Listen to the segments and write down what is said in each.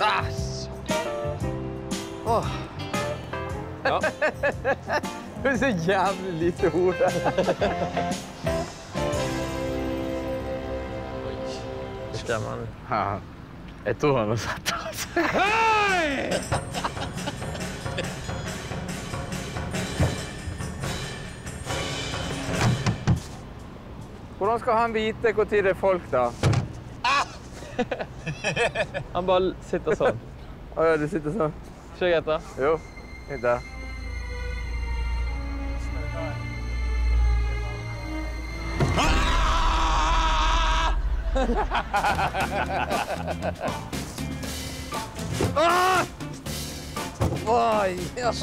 Åh. Ja. Det er så jævlig lite hode. Stemmer han. Ja. Jeg tror han har sett det. Hei! Hvordan skal han vite hvor tid det er folk, da? Han bare sitter sånn. Å ja, du sitter sånn? Ikke greit da? Jo, litt der. Oi, ja.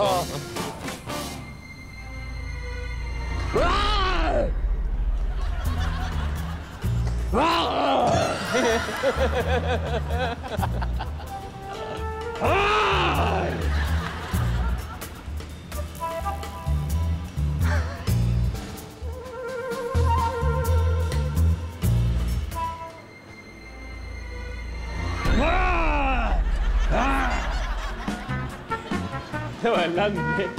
Det var elendig.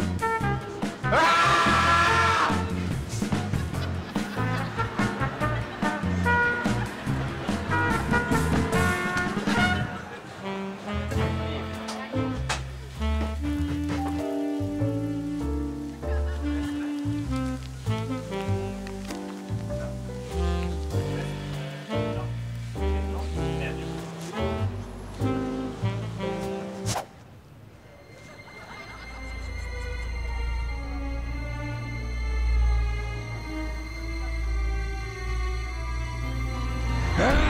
Ah!